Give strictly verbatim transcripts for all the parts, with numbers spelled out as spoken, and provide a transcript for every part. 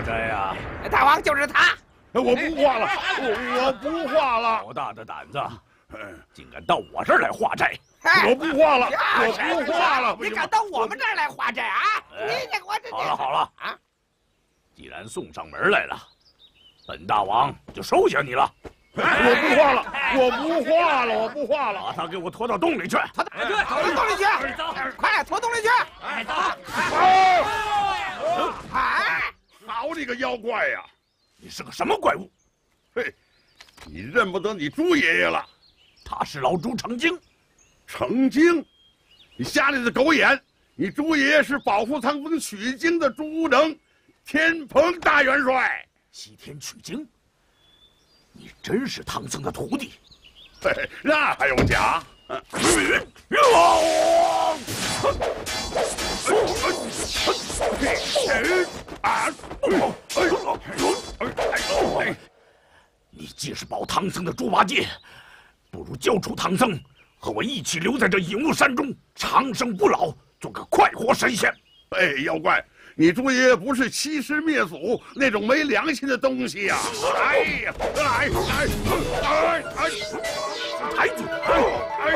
化斋呀！ 大王就是他。 我不化了，我我不化了。 好大的胆子，竟敢到我这儿来化斋！ 我不化了，我不化了。 你敢到我们这儿来化斋啊？你这我这…… 好了好了啊！既然送上门来了，本大王就收下你了。 我不化了，我不化了，我不化了！ 把他给我拖到洞里去！ 拖到对，拖到洞里去！走，快拖洞里去！ 哎，走！ 哎， 好你个妖怪呀！ 你是个什么怪物？ 嘿，你认不得你朱爷爷了？ 他是老朱成精。 成精？你瞎你的狗眼！你朱爷爷是保护唐僧取经的朱能，天蓬大元帅。 西天取经。 你真是唐僧的徒弟？ 嘿，那还用讲？ 你既是保唐僧的猪八戒，不如交出唐僧，和我一起留在这隐雾山中，长生不老，做个快活神仙。 哎，妖怪！ 你朱爷爷不是欺师灭祖那种没良心的东西呀！哎呀，哎哎哎哎！ 抬举！哎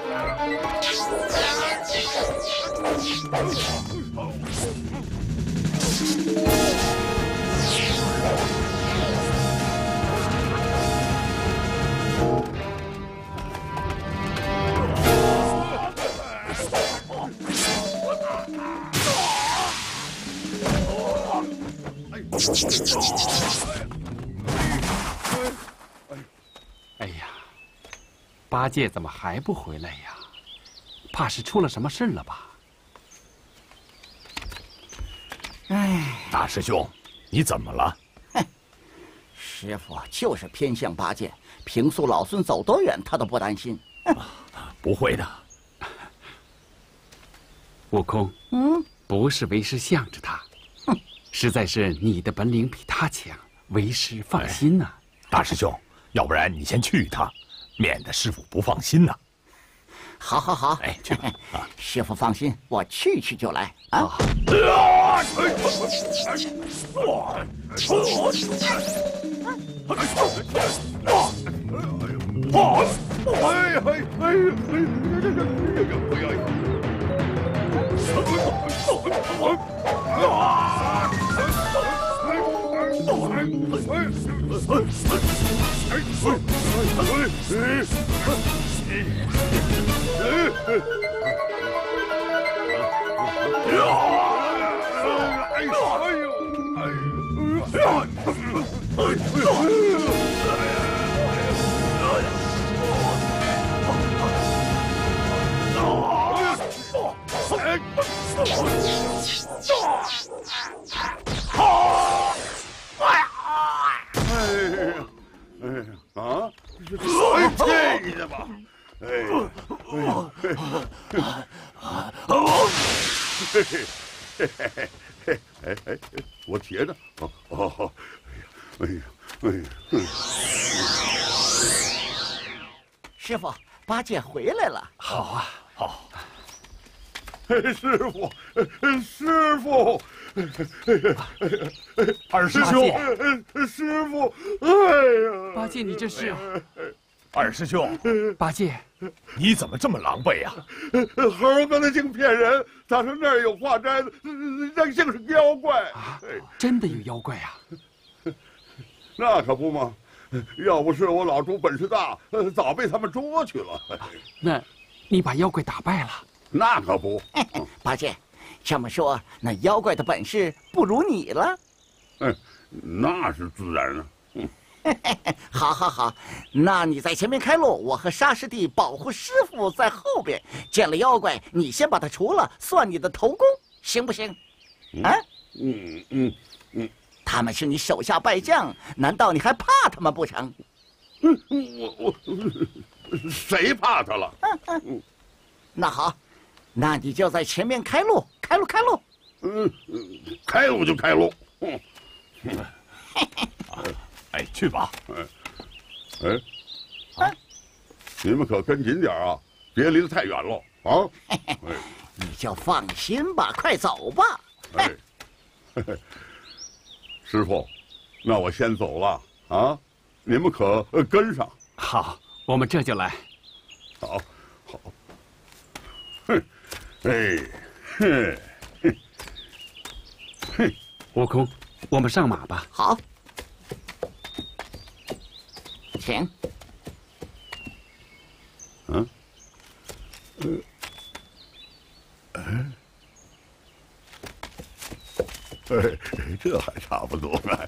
哎呀，八戒怎么还不回来呀？怕是出了什么事了吧？ 哎，大师兄，你怎么了？ 哼，师傅就是偏向八戒，平素老孙走多远，他都不担心。 不会的。 悟空， 嗯， 不是为师向着他。 实在是你的本领比他强，为师放心呐、啊哎。大师兄，要不然你先去一趟，免得师傅不放心呐、啊。 好，好，好， 哎，去吧。 啊，师傅放心，我去去就来啊。啊我铁的，哦哦，哎呀，哎呀，哎呀！ 师傅，八戒回来了。 好啊，好。 师傅，师傅， 二师兄， 师傅，哎呀！ 八戒，你这是？ 二师兄， 八戒， 你怎么这么狼狈呀？ 猴刚才竟骗人，他说那儿有化斋的，那竟是妖怪啊！真的有妖怪啊？ 那可不嘛！要不是我老朱本事大，早被他们捉去了。 那，你把妖怪打败了？ 那可不。 八戒，这么说，那妖怪的本事不如你了？ 嗯，那是自然啊。嗯。 好，好，好，那你在前面开路，我和沙师弟保护师傅在后边。见了妖怪，你先把他除了，算你的头功，行不行？啊？ 嗯嗯嗯， 他们是你手下败将，难道你还怕他们不成？ 嗯，我我谁怕他了？ 嗯嗯，那好，那你就在前面开路，开路，开路。 嗯，开路就开路。嗯。 哎，去吧。 哎，哎，啊，你们可跟紧点啊，别离得太远了啊！ 哎，你就放心吧，快走吧。 哎，嘿嘿， 师傅，那我先走了啊，你们可跟上。 好，我们这就来。 好，好。哼，哎，哼，哼，哼。 悟空，我们上马吧。 好，请。 嗯，呃，嗯。哎，这还差不多呢。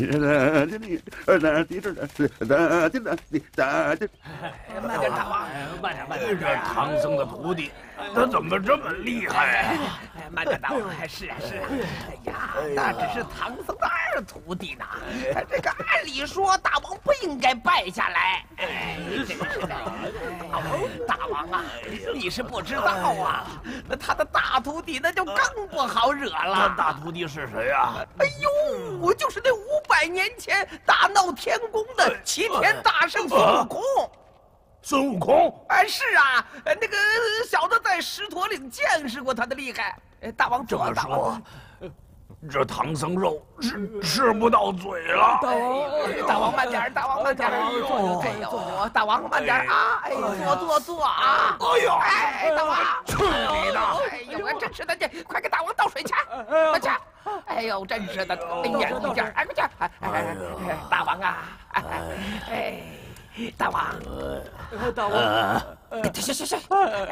慢点，大王，慢点，慢点。 这唐僧的徒弟，他怎么这么厉害啊？ 慢点，大王。是啊，是啊。哎呀，那只是唐僧的二徒弟呢。这个按理说，大王不应该败下来。哎，这个是的。大王啊，你是不知道啊，那他的大徒弟那就更不好惹了。 他大徒弟是谁啊？ 哎呦，我就是那五百年前大闹天宫的齐天大圣孙悟空。 孙悟空？ 哎，是啊，那个小的在狮驼岭见识过他的厉害。大王这么大说，这唐僧肉吃吃不到嘴了。 大王，大王慢点，大王慢点。哎呦，大王慢点啊！哎，坐坐坐啊！ 哎呦， 哎，大王， 去你的！ 哎呦，真是的，这快给大王倒水去，快去！哎呦，真是的，哎呀，一点，哎，快去！哎哎哎，大王啊！哎，大王，大王，行行行。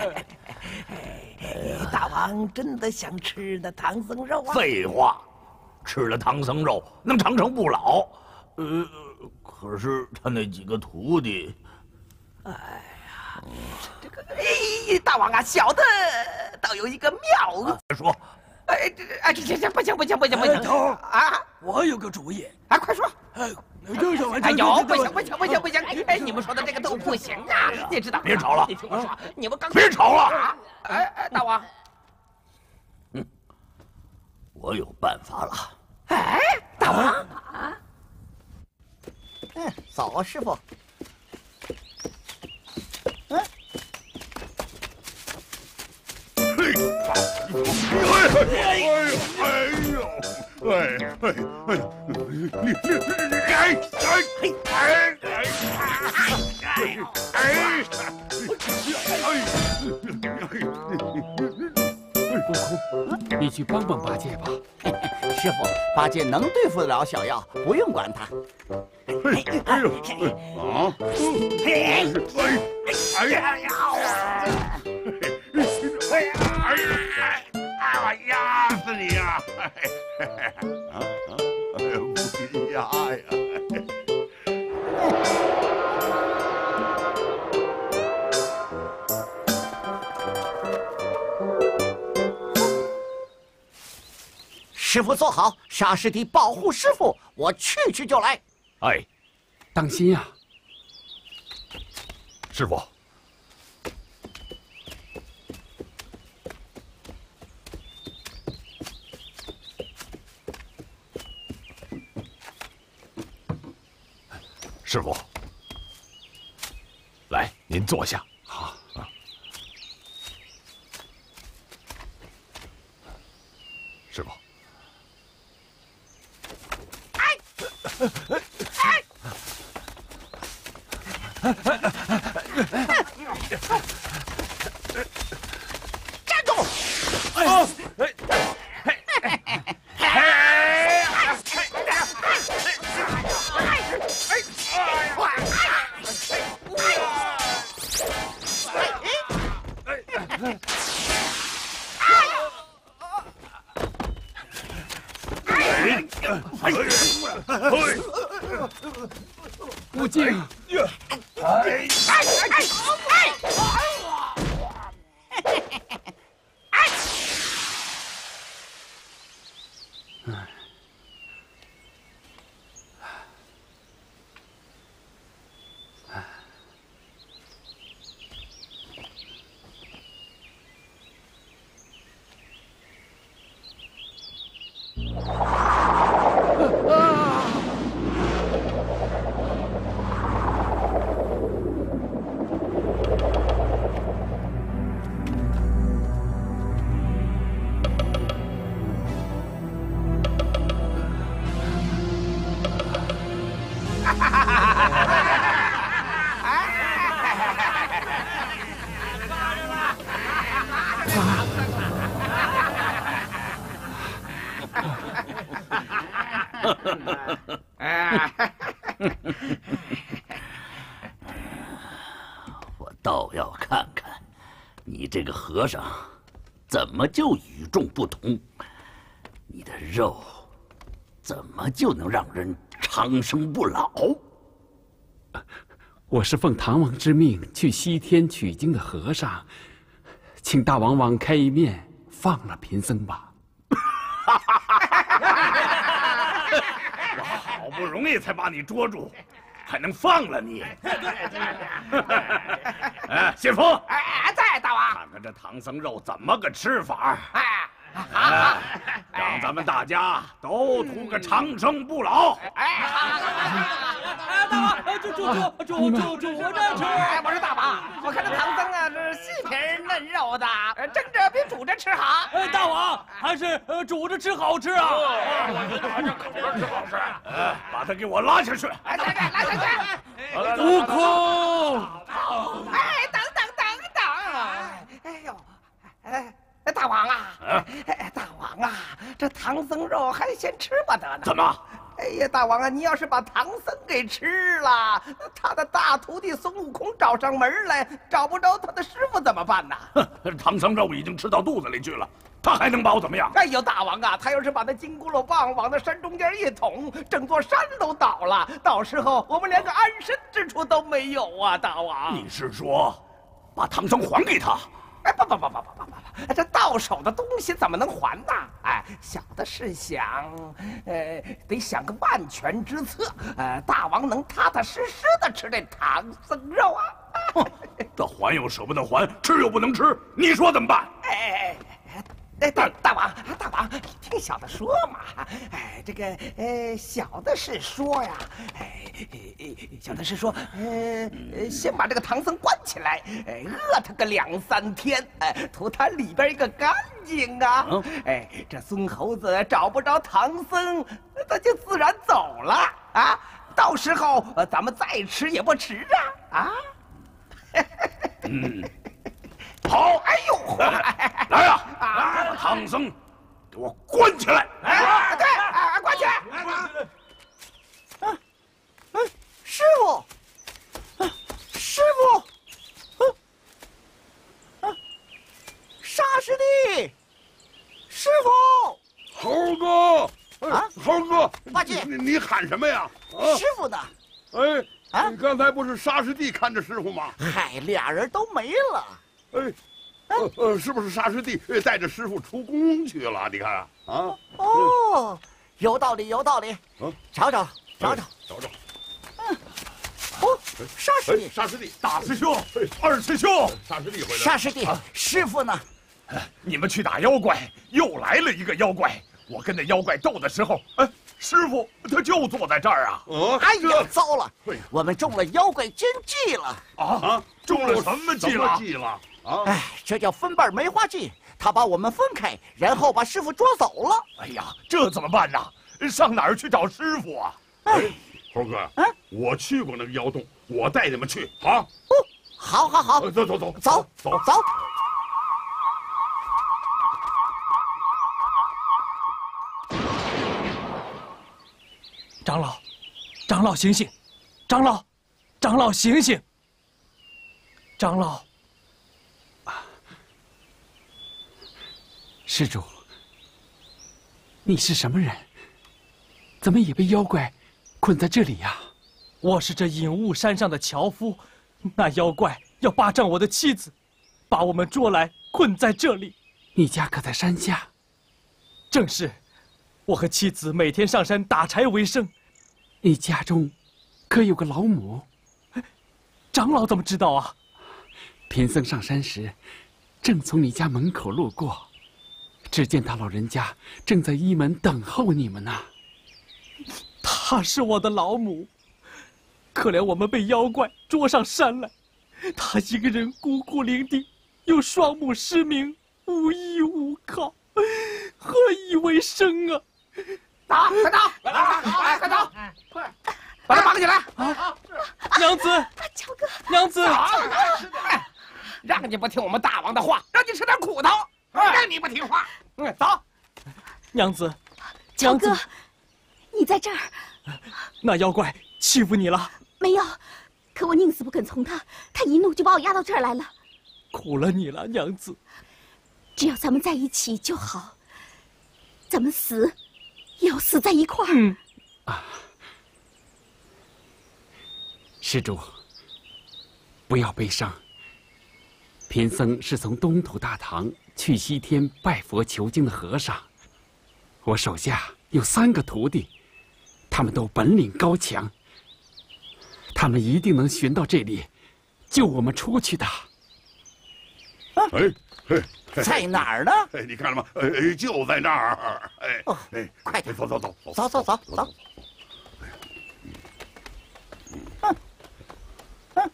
大王真的想吃那唐僧肉啊？ 废话，吃了唐僧肉能长生不老。呃，可是他那几个徒弟， 哎呀，这个哎，大王啊，小的倒有一个妙子。 别说， 哎，这哎，这这这不行不行不行不行！ 头啊， 我有个主意。 啊，快说！ 哎，这什么？ 哎呦，不行不行不行不行！哎，你们说的这个都不行啊！你知道？ 别吵了！ 你听我说，你们刚别吵了！ 哎哎，大王， 嗯，我有办法了。 哎，大王啊！ 嗯，走啊，师傅。嗯。 嘿，哎呦，哎呦，哎哎哎，你你你哎哎哎哎哎悟空，你去帮帮八戒吧。 师傅，八戒能对付得了小妖，不用管他。 哎哎呦啊！哎哎哎呀！哎呀！哎，我压死你呀！啊啊！不压呀！ 师傅坐好，沙师弟保护师傅，我去去就来。 哎， 当心呀！ 师傅。师傅，来，您坐下。 好啊。 师傅。 站住！ 哎！ 悟净， 哎哎哎哎！ 我倒要看看，你这个和尚，怎么就与众不同？你的肉，怎么就能让人长生不老？ 我是奉唐王之命去西天取经的和尚，请大王网开一面，放了贫僧吧。 我好不容易才把你捉住，还能放了你？哎，信佛， 哎，在大王。 看看这唐僧肉怎么个吃法？ 哎，好， 哎，让咱们大家都图个长生不老。 哎，好， 哎，大王，煮煮煮煮煮煮着吃。 哎，我说大王，我看这唐僧啊是细皮嫩肉的，蒸着比煮着吃好。 哎，大王还是呃煮着吃好吃啊！ 我觉得还是烤着吃好吃。哎，把他给我拉下去！ 哎，来来，拉下去。 悟空， 哎，等等等等！哎呦，哎。大王啊，哎，大王啊，这唐僧肉还先吃不得呢。 怎么？ 哎呀，大王啊，你要是把唐僧给吃了，他的大徒弟孙悟空找上门来，找不着他的师傅怎么办呢？ 哼，唐僧肉已经吃到肚子里去了，他还能把我怎么样？ 哎呦，大王啊，他要是把那金箍噜棒往那山中间一捅，整座山都倒了，到时候我们连个安身之处都没有啊！大王， 你是说，把唐僧还给他？ 哎，不不不不不不不，这到手的东西怎么能还呢？哎，小的是想，呃，得想个万全之策，呃，大王能踏踏实实的吃这唐僧肉啊！ 哼，这还又舍不得还，吃又不能吃，你说怎么办？ 哎。哎，大大王，大王，你听小的说嘛。哎，这个，呃，小的是说呀，哎，小的是说，呃，先把这个唐僧关起来，哎，饿他个两三天，哎，图他里边一个干净啊。哎，这孙猴子找不着唐僧，他就自然走了啊。到时候咱们再吃也不迟啊啊。 嗯。好， 哎呦， 来呀！把唐僧给我关起来！ 哎，对，啊，关起来！ 啊，嗯，师傅，啊，师傅，啊，啊，沙师弟，师傅， 猴哥， 啊， 猴哥， 八戒， 你你喊什么呀？啊， 师傅呢？ 哎， 啊， 你刚才不是沙师弟看着师傅吗？ 嗨，俩人都没了。 哎，呃呃，是不是沙师弟带着师傅出宫去了？你看啊，啊， 哦，有道理，有道理。 嗯， 找找，找找， 找找。 嗯，哦，沙师弟， 沙师弟， 大师兄，二师兄， 沙师弟回来了。 沙师弟，师傅呢？ 你们去打妖怪，又来了一个妖怪。我跟那妖怪斗的时候，哎，师傅他就坐在这儿啊。 哦， 哎呀，糟了，我们中了妖怪奸计了。 啊，中了什么计了？ 计了？啊！ 哎，这叫分瓣梅花计。他把我们分开，然后把师傅捉走了。 哎呀，这怎么办呢？上哪儿去找师傅啊？ 哎，猴哥， 嗯， 我去过那个妖洞，我带你们去。好， 哦，好，好，好， 走走走走走走。 长老，长老醒醒！长老，长老醒醒！长老， 施主，你是什么人？怎么也被妖怪困在这里呀？ 我是这隐雾山上的樵夫，那妖怪要霸占我的妻子，把我们捉来困在这里。 你家可在山下？ 正是，我和妻子每天上山打柴为生。 你家中可有个老母？ 长老怎么知道啊？ 贫僧上山时，正从你家门口路过，只见大老人家正在一门等候你们呢。 她是我的老母，可怜我们被妖怪捉上山来，她一个人孤苦伶仃，又双目失明，无依无靠，何以为生啊？ 走，快走，快快走，快，把他绑起来！ 啊，娘子， 乔哥， 娘子， 让你不听我们大王的话，让你吃点苦头，让你不听话。嗯，走， 娘子， 乔哥， 你在这儿？ 那妖怪欺负你了？ 没有，可我宁死不肯从他，他一怒就把我押到这儿来了。 苦了你了，娘子。 只要咱们在一起就好，咱们死也要死在一块儿。 嗯啊，施主，不要悲伤。贫僧是从东土大唐去西天拜佛求经的和尚，我手下有三个徒弟，他们都本领高强，他们一定能寻到这里，救我们出去的。 哎，嘿， 在哪儿呢？ 哎，你看了吗？哎，就在那儿。哎， 哦， 哎， 快点， 走走走走走走走走。嗯嗯。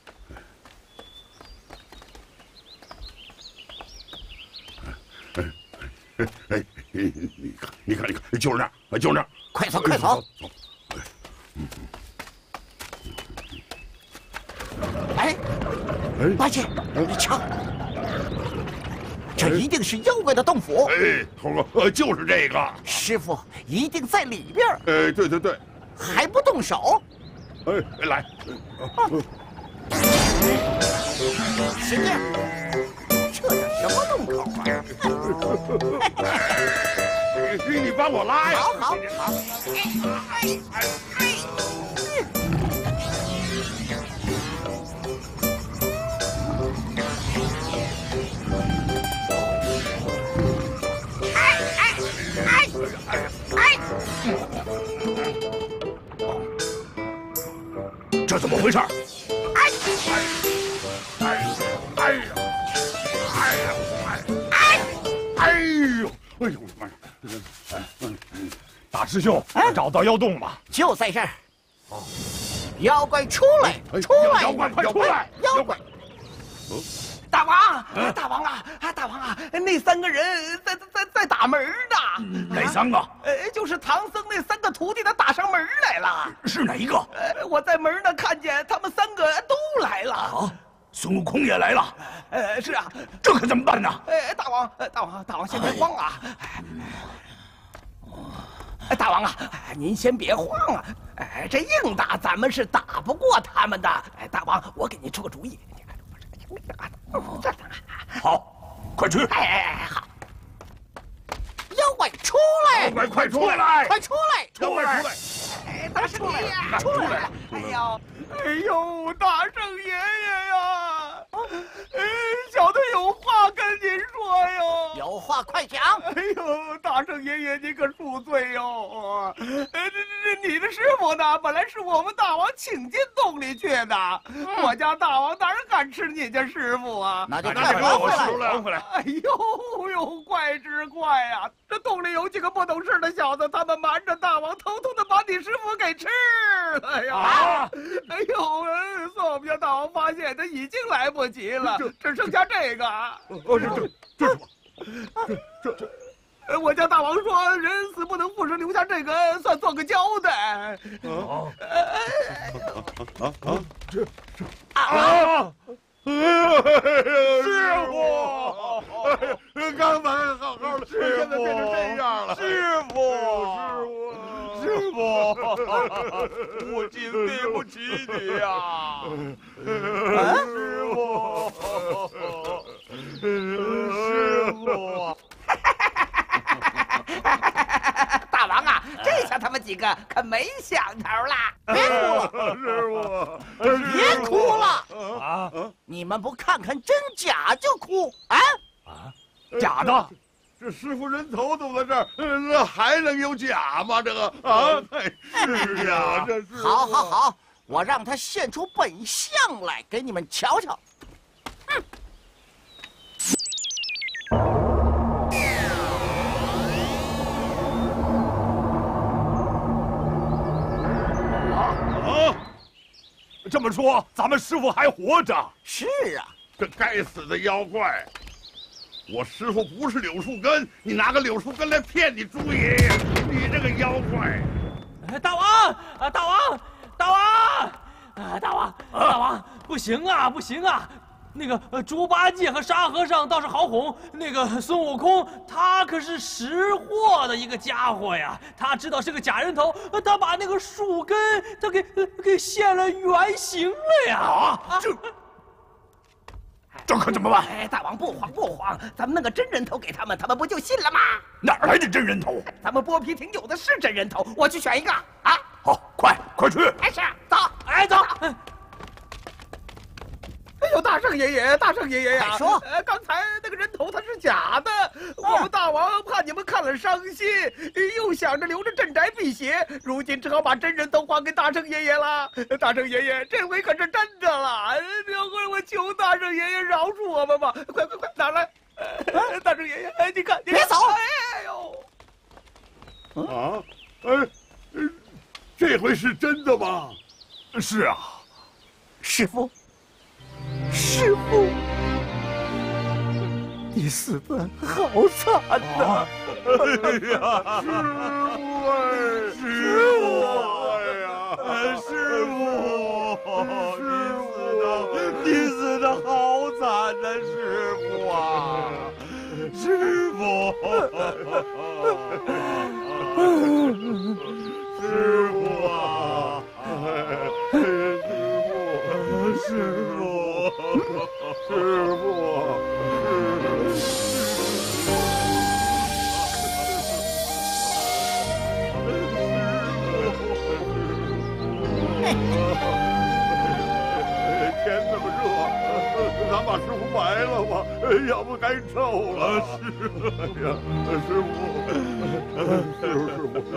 哎哎，你你看，你看，你看，就是那儿，就是那儿。 快走，快走！ 走。 哎，八戒，你瞧，这一定是妖怪的洞府。 哎，猴哥，呃，就是这个。 师傅一定在里边。 哎，对对对。 还不动手？ 哎，来。 行呀，这叫什么洞口啊？ 你帮我拉呀！ 好好好。哎哎哎！ 这怎么回事？哎哎哎呀！哎呀！哎呀！哎哎呦！哎呦我的妈呀！嗯嗯， 大师兄，找到妖洞了， 就在这儿。妖怪出来，出来！ 妖怪快出来！ 妖怪！ 大王，大王啊，大王啊，那三个人在在在在打门呢。 哪三个？ 呃，就是唐僧那三个徒弟，他打上门来了。 是哪一个？ 呃，我在门那看见他们三个都来了。 啊，孙悟空也来了。 呃，是啊， 这可怎么办呢？ 呃，大王，大王，大王先别慌啊。哎，大王啊，您先别慌啊。哎，这硬打咱们是打不过他们的。哎，大王，我给您出个主意。 好，快去！ 哎哎哎，好！ 妖怪出来！ 妖怪快出来！ 快出来！ 妖怪出来！ 哎，大师弟呀， 出来了！ 哎呦，哎呦，大圣爷爷呀！哎，小的有话跟您说哟。 有话快讲！ 哎呦，大圣爷爷，您可恕罪哟！哎，这这你的师傅呢？本来是我们大王请进洞里去的，我家大王哪敢吃你家师傅啊？ 那就快还回来！ 还回来！ 哎呦呦，怪之怪呀！这洞里有几个不懂事的小子，他们瞒着大王，偷偷的把你师傅给吃了呀！ 啊！ 哎呦，算我们家大王发现，他已经来不及了，只剩下这个。 哦，这这这什么？这这这，我家大王说，人死不能复生，留下这个算做个交代。 啊啊啊！这这啊！ 师傅，刚才还好好的，现在变成这样了。 师傅，师傅，师傅，我竟对不起你呀！师傅，师傅。 大王啊，这下他们几个可没想头了。 别哭了， 师傅， 别哭了啊！ 你们不看看真假就哭啊？ 啊，假的！ 这师傅人头都在这儿，那还能有假吗？这个啊，是啊，这是。 好，好，好，我让他现出本相来给你们瞧瞧。嗯。 这么说，咱们师傅还活着？ 是啊， 这该死的妖怪！我师傅不是柳树根，你拿个柳树根来骗你猪爷爷，你这个妖怪！ 大王啊，大王，大王啊，大王，大王，不行啊，不行啊！ 那个呃，猪八戒和沙和尚倒是好哄，那个孙悟空他可是识货的一个家伙呀。他知道是个假人头，他把那个树根他给给现了原形了呀！ 啊，这这可怎么办？ 哎，大王不慌不慌，咱们弄个真人头给他们，他们不就信了吗？ 哪儿来的真人头？ 咱们剥皮亭有的是真人头，我去选一个啊！ 好，快快去！ 哎，是，走， 哎，走。 哎呦，大圣爷爷，大圣爷爷呀！ 快说， 呃，刚才那个人头他是假的，我们大王怕你们看了伤心，又想着留着镇宅辟邪，如今只好把真人头还给大圣爷爷了。大圣爷爷，这回可是真的了，这回我求大圣爷爷饶恕我们吧！快快快，拿来！呃、大圣爷爷，哎，你看，你别走！ 哎呦！啊，哎，这回是真的吗？是啊， 师傅。师傅，你死的好惨呐！ 哎呀，师傅哎，师傅，哎呀，师傅，你死的，你死的好惨呐，师傅啊，师傅，师傅啊，师傅。师傅，天这么热，咱把师傅埋了吧，要不该臭了。师傅，哎呀，师傅，师傅，师傅，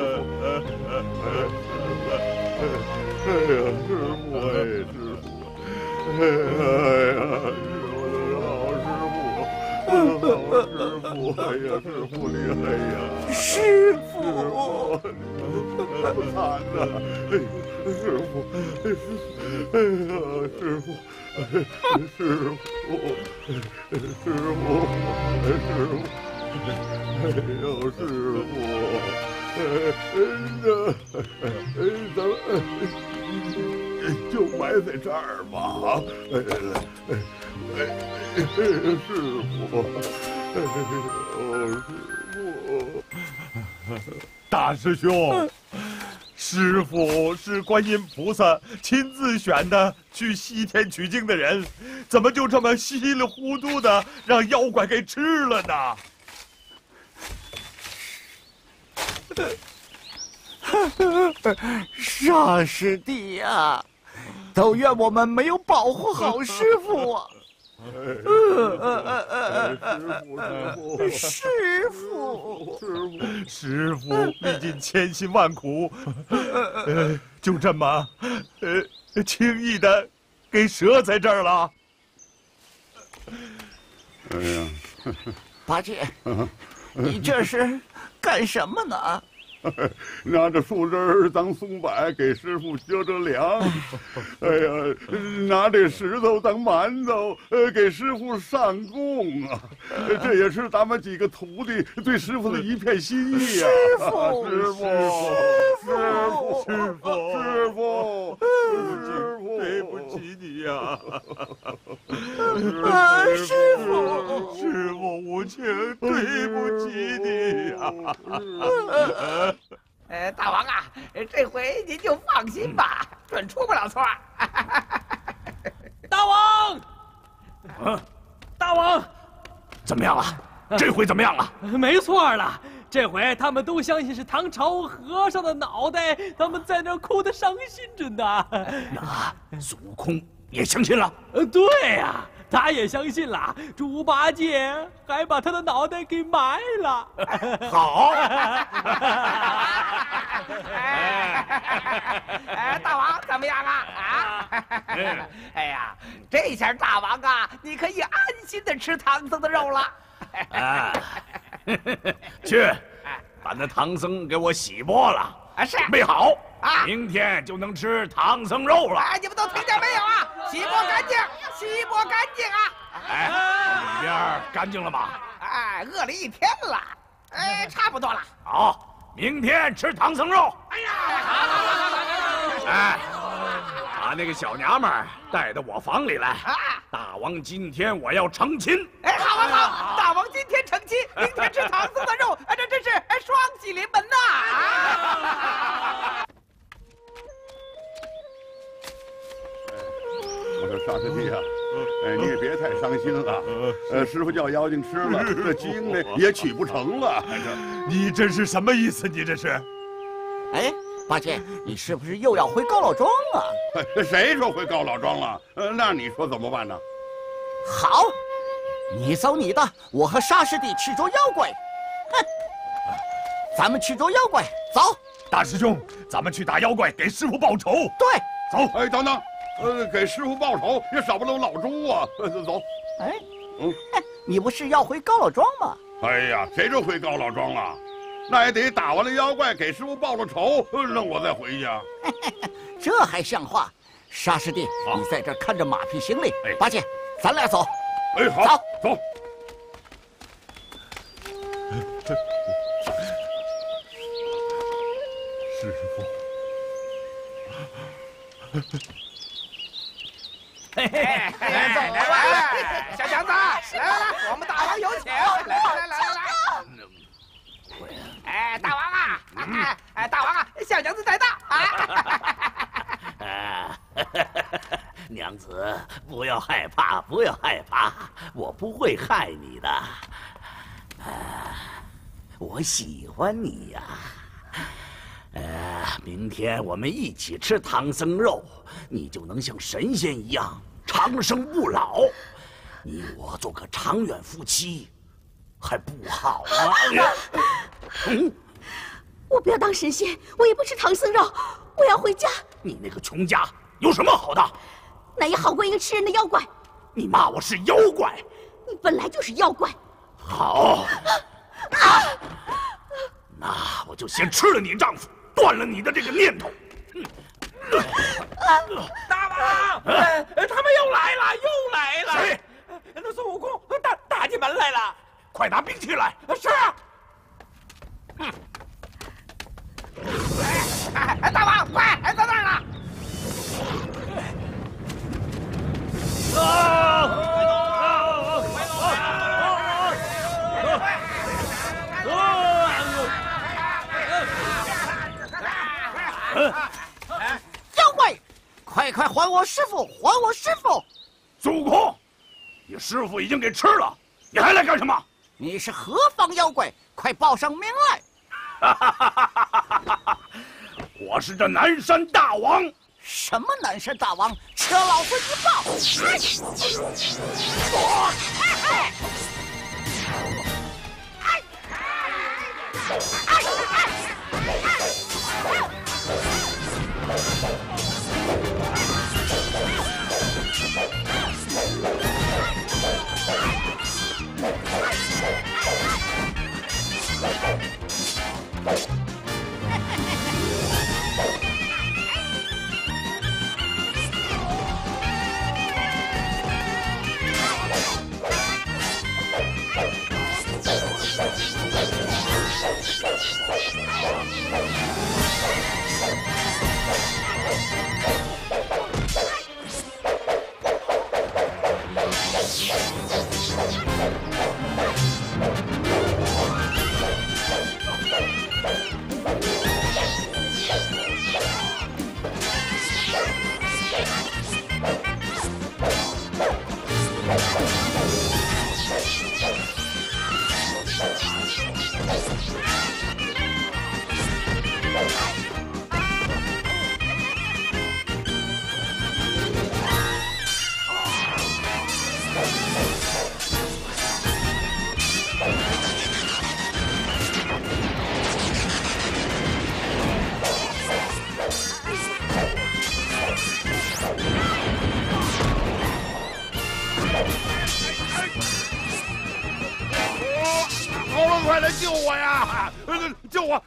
哎呀，师傅，哎，师傅。哎呀，我的好师傅，我的好师傅，哎呀，师傅你，哎呀， 师傅， 不惨呐，哎，师傅，哎呀，师傅，师傅，师傅，师傅，哎呦，师傅，哎，那，咱们。就埋在这儿吧，哎哎哎，师傅，哦，师傅，大师兄，师傅是观音菩萨亲自选的去西天取经的人，怎么就这么稀里糊涂的让妖怪给吃了呢？ 沙师弟呀！都怨我们没有保护好师傅啊！师傅， 师傅，师傅，历尽千辛万苦，呃，就这么，呃，轻易的给折在这儿了。哎呀， 八戒，你这是干什么呢？ 拿着树枝当松柏给师傅遮遮凉，哎呀，拿这石头当馒头，呃，给师傅上供啊！这也是咱们几个徒弟对师傅的一片心意啊！ 师傅， 师傅，师傅，师傅，师傅，师傅，对不起你呀！ 啊，师傅， 师傅无情，对不起你呀！ 呃，大王啊，这回您就放心吧，准出不了错。 大王， 啊， 大王， 怎么样了？这回怎么样了？ 没错了，这回他们都相信是唐朝和尚的脑袋，他们在那哭得伤心着呢。 那孙悟空也相信了？ 呃，对呀、啊。他也相信了，猪八戒还把他的脑袋给埋了。 好， 哎，大王怎么样啊？啊，哎呀，这下大王啊，你可以安心的吃唐僧的肉了。 啊，去，把那唐僧给我洗剥了。 啊，是准备好啊， 明天就能吃唐僧肉了。 哎，你们都听见没有啊？洗剥干净，洗剥干净啊！ 哎，里边干净了吗？ 哎，饿了一天了，哎，差不多了。 好，明天吃唐僧肉。 哎呀，好，好，好，好， 哎，把那个小娘们带到我房里来。 啊。 大王，今天我要成亲。 哎，好啊好，大王今天成亲，明天吃唐僧的肉，哎，这真是哎双喜临门呐！啊！ 我说沙师弟啊，哎，你也别太伤心了。呃，师傅叫妖精吃了，这经呢也取不成了。 你这是什么意思？你这是？ 哎，八戒，你是不是又要回高老庄啊？ 谁说回高老庄了？呃，那你说怎么办呢？ 好，你走你的，我和沙师弟去捉妖怪。哼，咱们去捉妖怪，走。 大师兄，咱们去打妖怪，给师傅报仇。 对， 走。哎，等等，呃，给师傅报仇也少不了老猪啊。走。 哎，嗯，你不是要回高老庄吗？ 哎呀，谁说回高老庄了？那也得打完了妖怪，给师傅报了仇，让我再回去啊。 这还像话？沙师弟，你在这看着马匹行李。哎，八戒，咱俩走。 哎，好， 走走。师傅， 嘿嘿，走来，小强子，来来来，我们大王有请，来来来来来。哎，大王啊，哎哎，大王啊，小娘子在到啊！ 啊，娘子，不要害怕，不要害怕，我不会害你的。啊，我喜欢你呀。呃，明天我们一起吃唐僧肉，你就能像神仙一样长生不老。你我做个长远夫妻，还不好吗？ 嗯，我不要当神仙，我也不吃唐僧肉，我要回家。 你那个穷家有什么好的？ 那也好过一个吃人的妖怪。 你骂我是妖怪？ 你本来就是妖怪。 好，啊、那我就先吃了你丈夫，断了你的这个念头。 大王，呃，他们又来了，又来了。 谁？ 那孙悟空打打进门来了。 快拿兵器来！ 是。嗯。哎哎，大王，快，哎，在那儿呢。啊！ 妖怪，快快还我师傅！还我师傅！ 孙悟空，你师傅已经给吃了，你还来干什么？ 你是何方妖怪？快报上名来！ 我是这南山大王。 什么南山大王？吃了老孙一棒！ 快来救我呀！救我！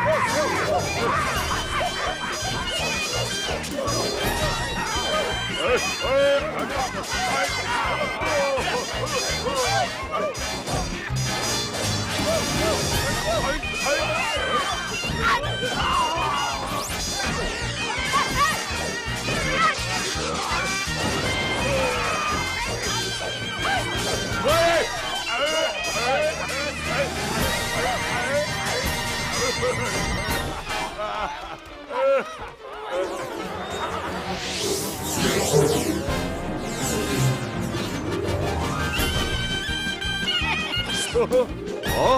哎哦！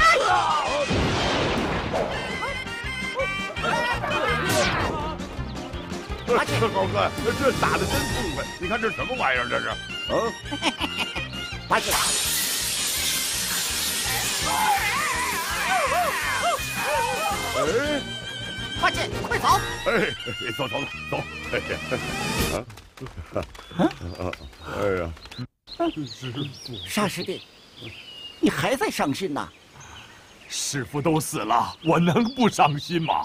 八戒， 高哥，这打的真痛快！你看这什么玩意儿？这是？啊！ 八戒， 哎， 八戒，快走！ 哎，走走走走！哎呀，啊，哎呀， 沙师弟，你还在伤心呐？ 师傅都死了，我能不伤心吗？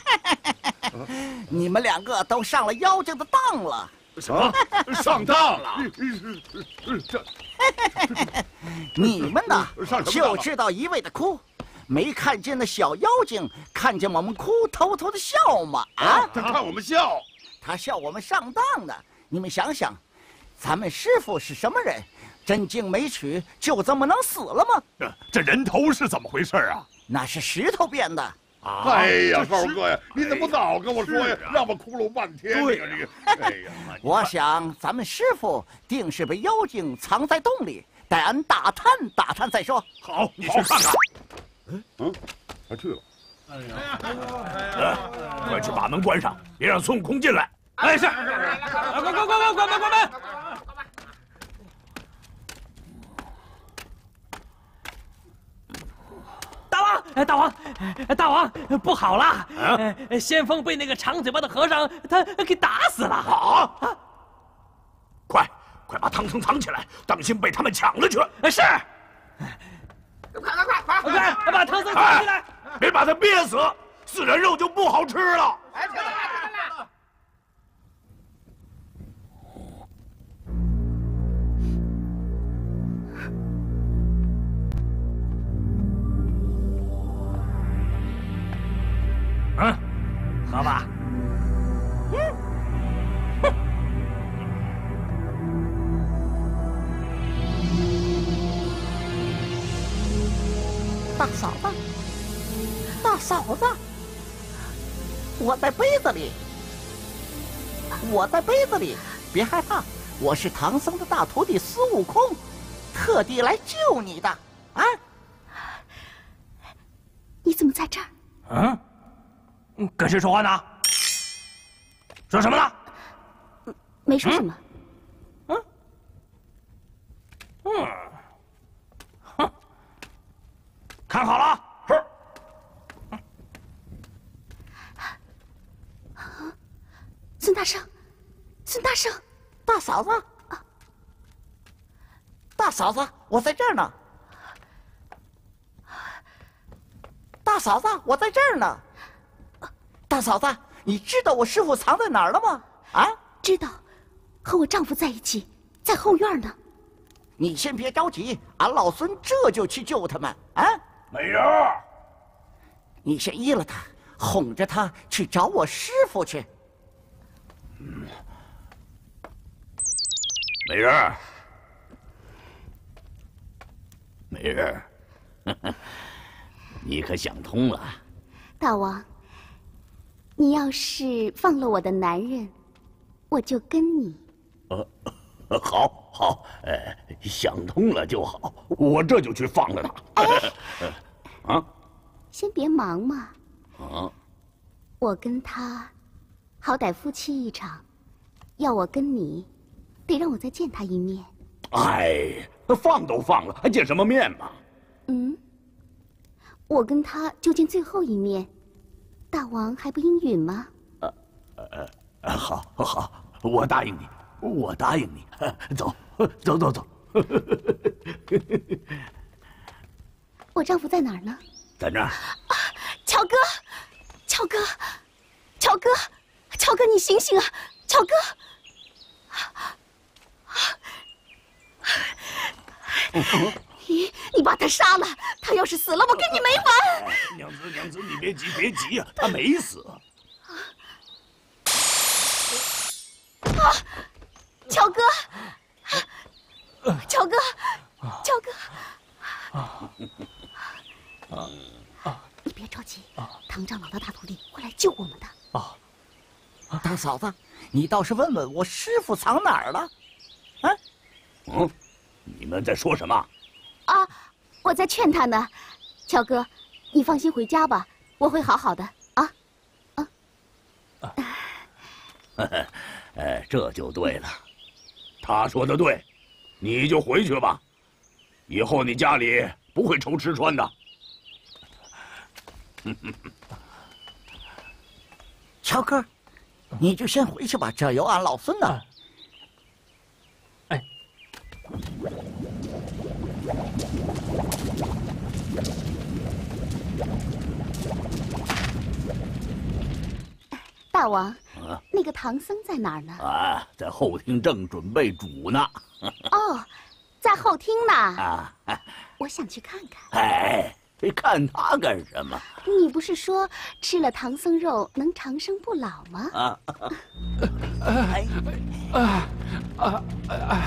你们两个都上了妖精的当了。 什么？上当了？这， 你们呢？ 上什么当就知道一味的哭，没看见那小妖精看见我们哭，偷偷的笑吗？啊！ 他看我们笑， 他笑我们上当呢。你们想想，咱们师傅是什么人？真经没取，就这么能死了吗？ 这这人头是怎么回事啊？ 那是石头变的。 啊！ 哎呀，高哥呀，你怎么早跟我说呀？让我哭了半天。 对呀，这个，哎呀， 我想咱们师傅定是被妖精藏在洞里，待俺打探打探再说。 好，你去看看。 嗯，他去了。 来，快去把门关上，别让孙悟空进来。哎，是。快快快快关门关门！ 大王，哎，大王，哎大王，不好了！啊，先锋被那个长嘴巴的和尚他给打死了。 好，啊，快快把唐僧藏起来，当心被他们抢了去。 是。 快快快快快把唐僧藏起来！ 别把他憋死，死人肉就不好吃了。 哎，听了听了。 嗯，喝吧。 大嫂子，大嫂子，我在杯子里，我在杯子里，别害怕，我是唐僧的大徒弟孙悟空，特地来救你的啊！ 你怎么在这儿？ 嗯，跟谁说话呢？说什么呢？ 没说什么。 嗯，嗯，哼，看好了。是。 孙大圣，孙大圣， 大嫂子，大嫂子，我在这儿呢。大嫂子，我在这儿呢。大嫂子，你知道我师傅藏在哪儿了吗？啊， 知道，和我丈夫在一起，在后院呢。 你先别着急，俺老孙这就去救他们。啊， 美人儿， 你先依了他，哄着他去找我师傅去。 嗯，美人儿， 美人儿，你可想通了？ 大王，你要是放了我的男人，我就跟你。 呃，好，好，呃，想通了就好，我这就去放了他。 哎， 啊， 先别忙嘛。 啊， 我跟他，好歹夫妻一场，要我跟你，得让我再见他一面。 哎，放都放了，还见什么面嘛？ 嗯，我跟他就见最后一面，大王还不应允吗？ 呃呃，好，好，我答应你，我答应你。走，走，走，走。 我丈夫在哪儿呢？ 在那儿。 啊，乔哥，乔哥，乔哥，乔哥，你醒醒啊！乔哥， 你你把他杀了，他要是死了，我跟你没完！ 娘子，娘子，你别急，别急呀，他没死。 啊，乔哥，乔哥，乔哥，啊啊！你别着急，唐长老的大徒弟会来救我们的。 啊，大嫂子，你倒是问问我师傅藏哪儿了？啊？ 嗯，你们在说什么？ 啊，我在劝他呢。乔哥，你放心回家吧，我会好好的啊啊。 哎，这就对了。他说的对，你就回去吧。以后你家里不会愁吃穿的。 乔哥，你就先回去吧，这有俺老孙呢。 哎。 大王，啊、那个唐僧在哪儿呢？ 啊，在后厅正准备煮呢。 哦，在后厅呢。 啊， 我想去看看。 哎，看他干什么？ 你不是说吃了唐僧肉能长生不老吗？啊， 哎，啊啊啊！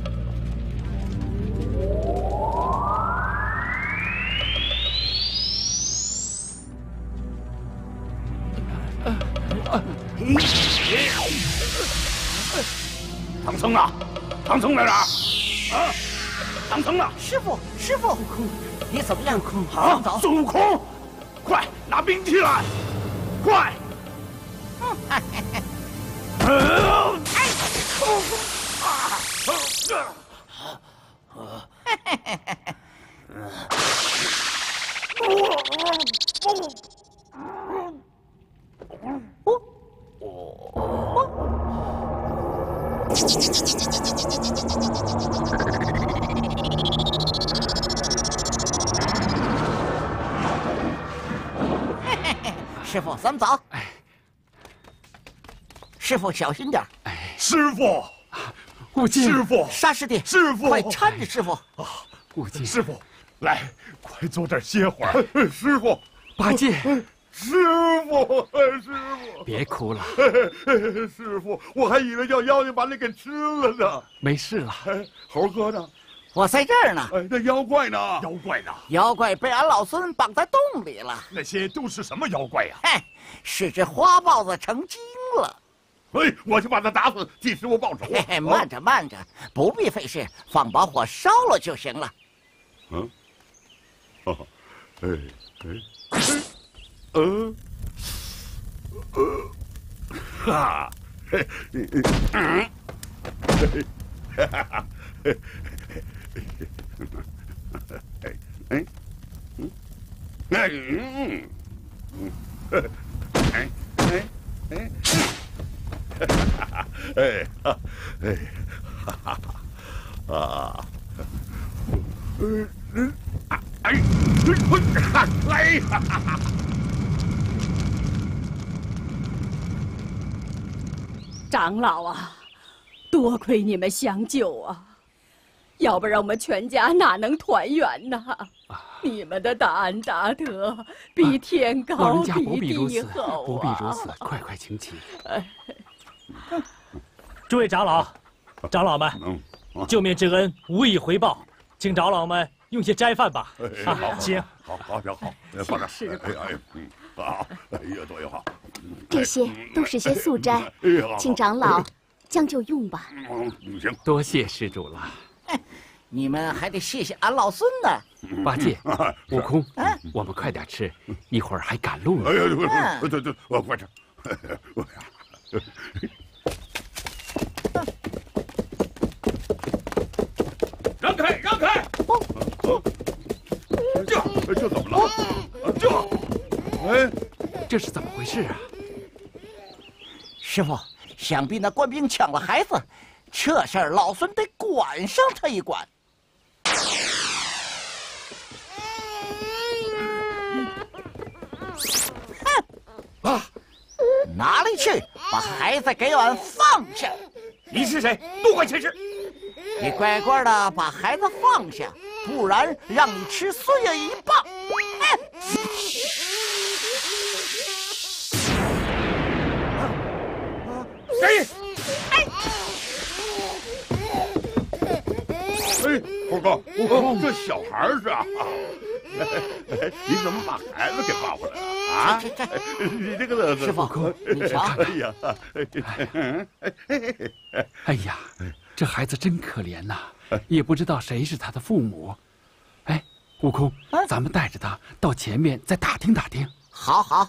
唐僧呢？唐僧在哪儿？啊，唐僧呢？ 师傅，师傅，你怎么样？ 啊，孙悟空，快拿兵器来！快！ 师傅，咱们走。哎，师傅小心点。 哎，师傅， 悟净， 师傅， 沙师弟， 师傅， 快搀着师傅啊！悟净，师傅，来，快坐这儿歇会儿。师傅， 八戒， 师傅，师傅， 别哭了。 师傅，我还以为叫妖精把你给吃了呢。 没事了。 猴哥呢？ 我在这儿呢。 哎，那妖怪呢？妖怪呢？ 妖怪被俺老孙绑在洞里了。 那些都是什么妖怪呀？ 嘿，是只花豹子成精了。 哎，我去把他打死，替师傅报仇。 嘿嘿，慢着慢着，不必费事，放把火烧了就行了。 嗯，哦，哎哎哎，呃，呃，哈，嘿，嗯，嘿，哈哈哈，嘿，哎哎，嗯，哎嗯嗯，哎哎哎。哎哈，哎，哈哈哈，啊，嗯嗯，哎，哎，哎，哈哈哈！ 长老啊，多亏你们相救啊，要不然我们全家哪能团圆呢？你们的大恩大德比天高， 老人家不必比如此， 地厚啊！ 不必如此，快快请起。 诸位长老、长老们，救命之恩无以回报，请长老们用些斋饭吧。啊，请。 好，好，好，好，放这。是。哎呀，嗯，好，哎呀，多谢好。 这些都是些素斋，请长老将就用吧。 嗯，行。 多谢施主了。 你们还得谢谢俺老孙呢。 八戒、悟空，我们快点吃，一会儿还赶路呢。 哎呀，对对对，我快吃。让开，让开！这这怎么了？这，哎， 这是怎么回事啊？ 师傅，想必那官兵抢了孩子，这事儿老孙得管上他一管。哼！啊！哪里去？把孩子给俺放下！ 你是谁？不管闲事！ 你乖乖的把孩子放下，不然让你吃碎了一棒！哎， 谁？哎，哎，虎哥，虎哥，这小孩是啊。你怎么把孩子给抱过来了啊？你这个师傅，你瞧， 哎呀， 哎呀，这孩子真可怜呐，也不知道谁是他的父母。哎，悟空，咱们带着他到前面再打听打听。 好好。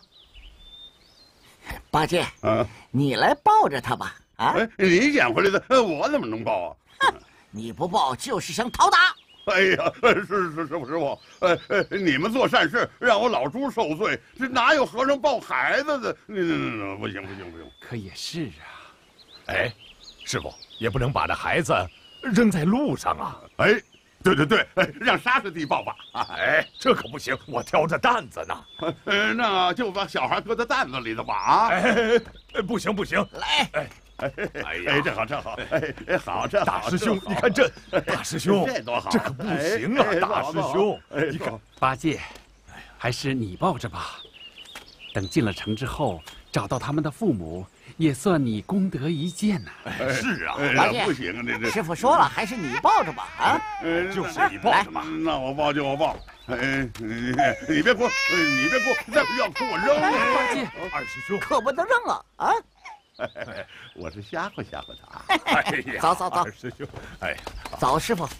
八戒，你来抱着他吧。啊， 你捡回来的，我怎么能抱啊？ 哼，你不抱就是想讨打。 哎呀，是是师傅师傅，呃呃，你们做善事让我老猪受罪，这哪有和尚抱孩子的？那那那不行不行不行！ 可也是啊。 哎，师傅也不能把这孩子扔在路上啊！ 哎，对对对，让沙师弟抱吧。 哎，这可不行，我挑着担子呢。 呃，那就把小孩搁在担子里头吧。啊， 哎，不行不行， 来。 哎。 哎呀，这好，这好，哎，好，这大师兄，你看这，大师兄， 这多好， 这可不行啊，大师兄，你看， 八戒，还是你抱着吧。等进了城之后，找到他们的父母，也算你功德一件呐。 是啊， 八戒， 不行，这这师傅说了，还是你抱着吧。啊， 就是你抱着嘛。 那我抱就我抱。哎，你别哭，你别哭，再不要哭我扔了。 八戒， 二师兄， 可不能扔啊！啊。 我是吓唬吓唬他。 哎呀， 走走走， 二师兄，哎， 走，师傅，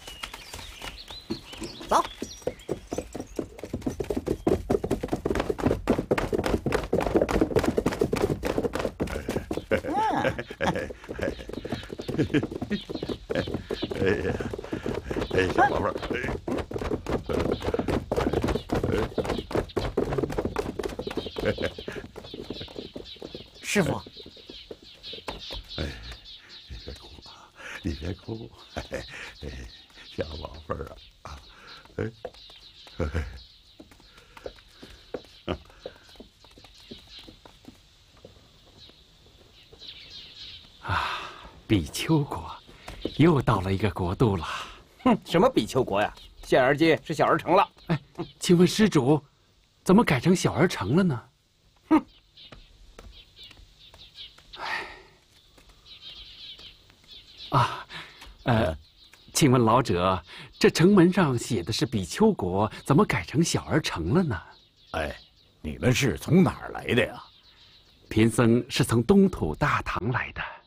走。 哎呀，哎，小宝贝儿，哎， 师傅。 哎，你别哭啊！你别哭，哎哎，小宝贝儿啊，哎，哎， 啊，比丘国，又到了一个国度了。 哼，什么比丘国呀？现儿街是小儿城了。 哎，请问施主，怎么改成小儿城了呢？ 哼。 啊，呃，请问老者，这城门上写的是比丘国，怎么改成小儿城了呢？ 哎，你们是从哪儿来的呀？ 贫僧是从东土大唐来的。